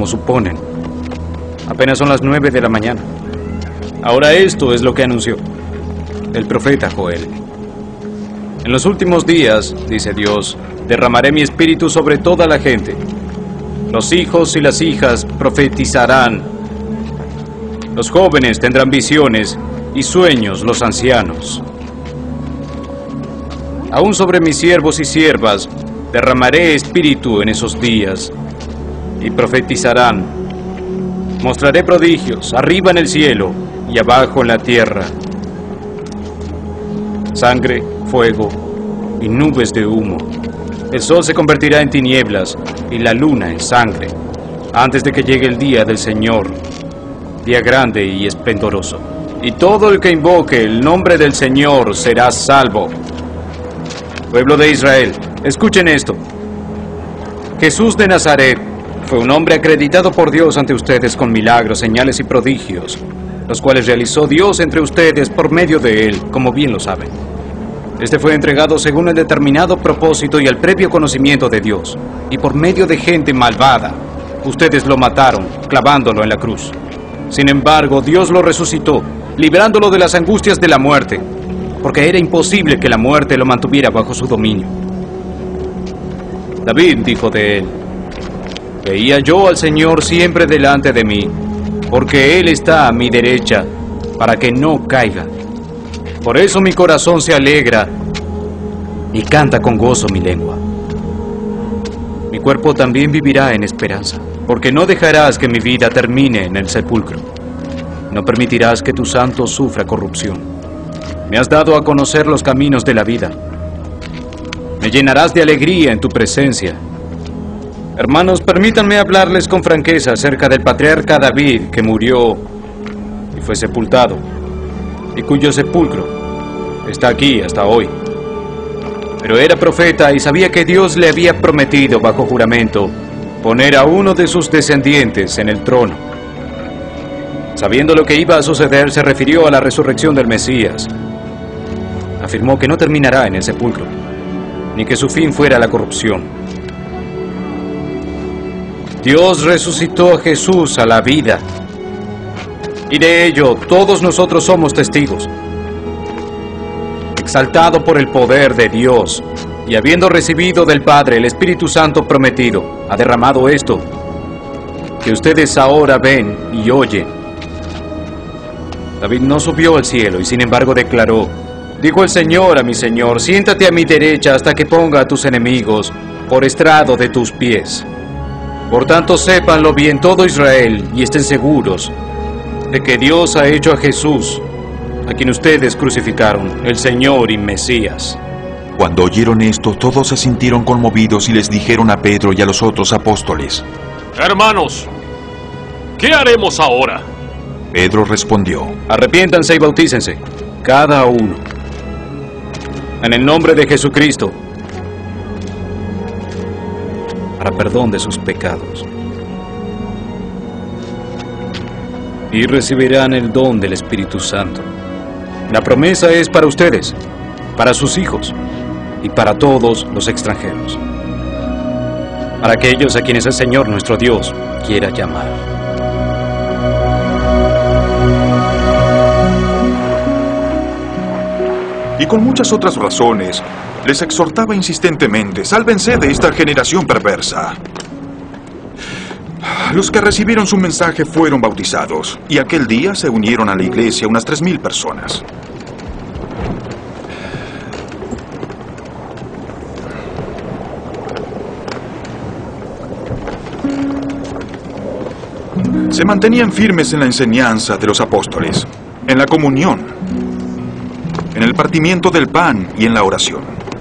como suponen. Apenas son las 9 de la mañana. Ahora esto es lo que anunció el profeta Joel. En los últimos días, dice Dios, derramaré mi espíritu sobre toda la gente. Los hijos y las hijas profetizarán. Los jóvenes tendrán visiones y sueños los ancianos. Aún sobre mis siervos y siervas derramaré espíritu en esos días y profetizarán. Mostraré prodigios arriba en el cielo y abajo en la tierra. Sangre, fuego y nubes de humo. El sol se convertirá en tinieblas y la luna en sangre, antes de que llegue el día del Señor, día grande y esplendoroso. Y todo el que invoque el nombre del Señor será salvo. Pueblo de Israel, escuchen esto. Jesús de Nazaret fue un hombre acreditado por Dios ante ustedes con milagros, señales y prodigios, los cuales realizó Dios entre ustedes por medio de él, como bien lo saben. Este fue entregado según el determinado propósito y el previo conocimiento de Dios, y por medio de gente malvada, ustedes lo mataron, clavándolo en la cruz. Sin embargo, Dios lo resucitó, librándolo de las angustias de la muerte, porque era imposible que la muerte lo mantuviera bajo su dominio. David dijo de él: veía yo al Señor siempre delante de mí, porque Él está a mi derecha, para que no caiga. Por eso mi corazón se alegra y canta con gozo mi lengua. Mi cuerpo también vivirá en esperanza, porque no dejarás que mi vida termine en el sepulcro. No permitirás que tu santo sufra corrupción. Me has dado a conocer los caminos de la vida. Me llenarás de alegría en tu presencia. Hermanos, permítanme hablarles con franqueza acerca del patriarca David, que murió y fue sepultado, y cuyo sepulcro está aquí hasta hoy. Pero era profeta y sabía que Dios le había prometido bajo juramento poner a uno de sus descendientes en el trono. Sabiendo lo que iba a suceder, se refirió a la resurrección del Mesías. Afirmó que no terminará en el sepulcro, ni que su fin fuera la corrupción. Dios resucitó a Jesús a la vida, y de ello todos nosotros somos testigos. Exaltado por el poder de Dios, y habiendo recibido del Padre el Espíritu Santo prometido, ha derramado esto, que ustedes ahora ven y oyen. David no subió al cielo, y sin embargo declaró: dijo el Señor a mi Señor, siéntate a mi derecha hasta que ponga a tus enemigos por estrado de tus pies. Por tanto, sépanlo bien todo Israel y estén seguros de que Dios ha hecho a Jesús, a quien ustedes crucificaron, el Señor y Mesías. Cuando oyeron esto, todos se sintieron conmovidos y les dijeron a Pedro y a los otros apóstoles: hermanos, ¿qué haremos ahora? Pedro respondió: arrepiéntanse y bautícense, cada uno, en el nombre de Jesucristo, para perdón de sus pecados. Y recibirán el don del Espíritu Santo. La promesa es para ustedes, para sus hijos y para todos los extranjeros, para aquellos a quienes el Señor nuestro Dios quiera llamar. Y con muchas otras razones, les exhortaba insistentemente: sálvense de esta generación perversa. Los que recibieron su mensaje fueron bautizados, y aquel día se unieron a la iglesia unas 3,000 personas. Se mantenían firmes en la enseñanza de los apóstoles, en la comunión, en el partimiento del pan y en la oración.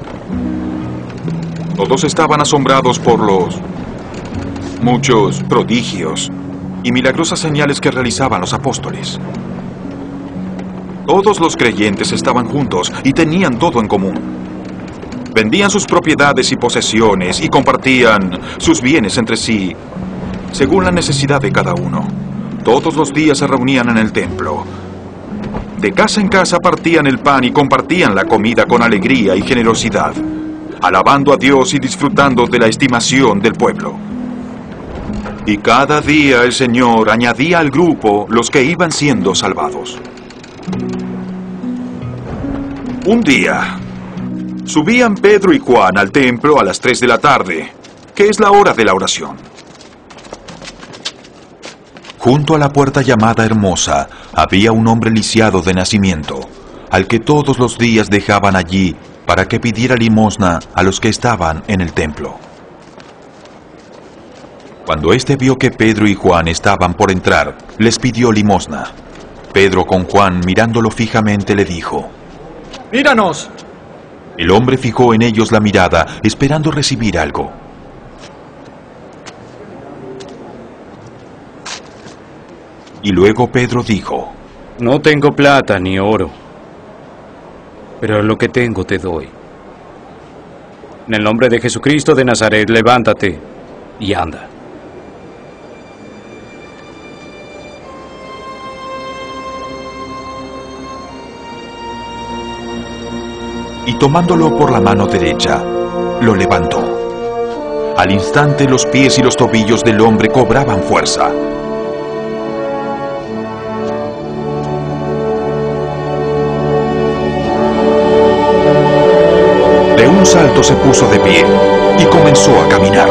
Todos estaban asombrados por los muchos prodigios y milagrosas señales que realizaban los apóstoles. Todos los creyentes estaban juntos y tenían todo en común. Vendían sus propiedades y posesiones y compartían sus bienes entre sí, según la necesidad de cada uno. Todos los días se reunían en el templo. De casa en casa partían el pan y compartían la comida con alegría y generosidad, alabando a Dios y disfrutando de la estimación del pueblo. Y cada día el Señor añadía al grupo los que iban siendo salvados. Un día, subían Pedro y Juan al templo a las 3 de la tarde, que es la hora de la oración. Junto a la puerta llamada Hermosa, había un hombre lisiado de nacimiento, al que todos los días dejaban allí para que pidiera limosna a los que estaban en el templo. Cuando éste vio que Pedro y Juan estaban por entrar, les pidió limosna. Pedro, con Juan mirándolo fijamente, le dijo: ¡Míranos! El hombre fijó en ellos la mirada, esperando recibir algo. Y luego Pedro dijo: No tengo plata ni oro, pero lo que tengo te doy. En el nombre de Jesucristo de Nazaret, levántate y anda. Y tomándolo por la mano derecha, lo levantó. Al instante los pies y los tobillos del hombre cobraban fuerza. De un salto se puso de pie y comenzó a caminar.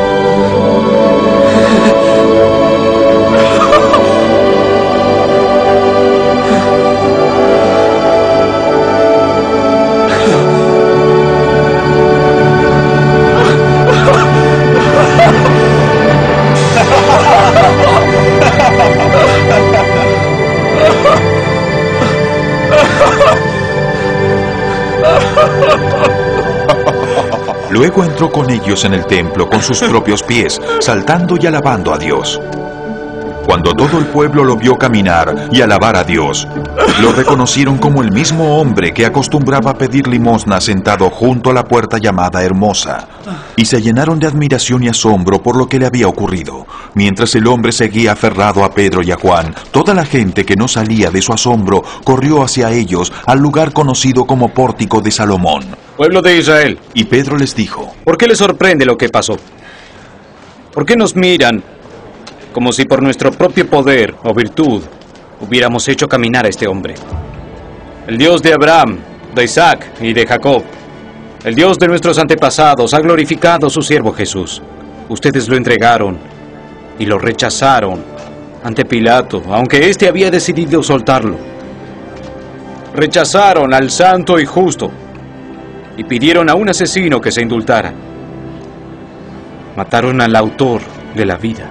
Luego entró con ellos en el templo con sus propios pies, saltando y alabando a Dios. Cuando todo el pueblo lo vio caminar y alabar a Dios, lo reconocieron como el mismo hombre que acostumbraba a pedir limosna sentado junto a la puerta llamada Hermosa, y se llenaron de admiración y asombro por lo que le había ocurrido. Mientras el hombre seguía aferrado a Pedro y a Juan, toda la gente que no salía de su asombro corrió hacia ellos al lugar conocido como Pórtico de Salomón. Pueblo de Israel, Y Pedro les dijo: ¿por qué les sorprende lo que pasó? ¿Por qué nos miran como si por nuestro propio poder o virtud hubiéramos hecho caminar a este hombre? El Dios de Abraham, de Isaac y de Jacob, el Dios de nuestros antepasados, ha glorificado a su siervo Jesús. Ustedes lo entregaron y lo rechazaron ante Pilato, aunque éste había decidido soltarlo. Rechazaron al santo y justo y pidieron a un asesino que se indultara. Mataron al autor de la vida.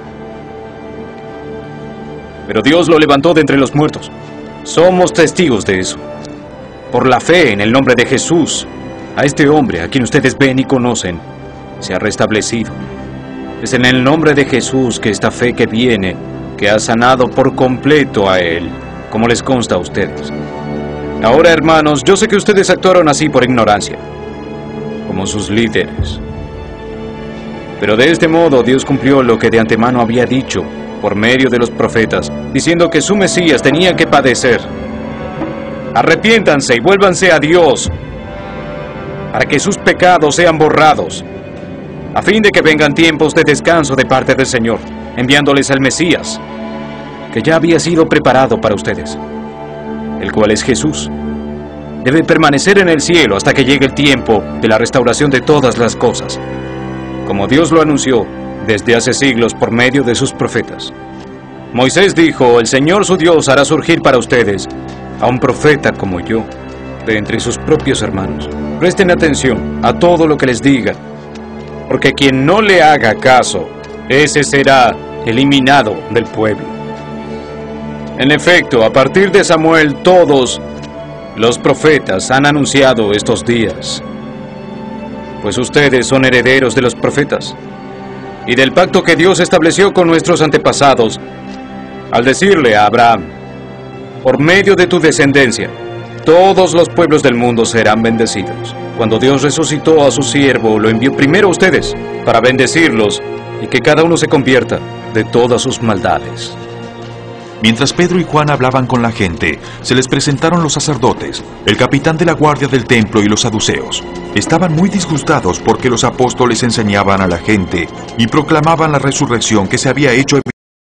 Pero Dios lo levantó de entre los muertos. Somos testigos de eso. Por la fe en el nombre de Jesús, a este hombre, a quien ustedes ven y conocen, se ha restablecido. Es en el nombre de Jesús que esta fe que viene, que ha sanado por completo a él, como les consta a ustedes. Ahora, hermanos, yo sé que ustedes actuaron así por ignorancia, como sus líderes. Pero de este modo Dios cumplió lo que de antemano había dicho por medio de los profetas, diciendo que su Mesías tenía que padecer. Arrepiéntanse y vuélvanse a Dios, para que sus pecados sean borrados, a fin de que vengan tiempos de descanso de parte del Señor, enviándoles al Mesías, que ya había sido preparado para ustedes, el cual es Jesús. Debe permanecer en el cielo hasta que llegue el tiempo de la restauración de todas las cosas, como Dios lo anunció desde hace siglos por medio de sus profetas. Moisés dijo: el Señor su Dios hará surgir para ustedes a un profeta como yo, de entre sus propios hermanos. Presten atención a todo lo que les diga, porque quien no le haga caso, ese será eliminado del pueblo. En efecto, a partir de Samuel, todos los profetas han anunciado estos días, pues ustedes son herederos de los profetas y del pacto que Dios estableció con nuestros antepasados, al decirle a Abraham: por medio de tu descendencia, todos los pueblos del mundo serán bendecidos. Cuando Dios resucitó a su siervo, lo envió primero a ustedes, para bendecirlos y que cada uno se convierta de todas sus maldades. Mientras Pedro y Juan hablaban con la gente, se les presentaron los sacerdotes, el capitán de la guardia del templo y los saduceos. Estaban muy disgustados porque los apóstoles enseñaban a la gente y proclamaban la resurrección que se había hecho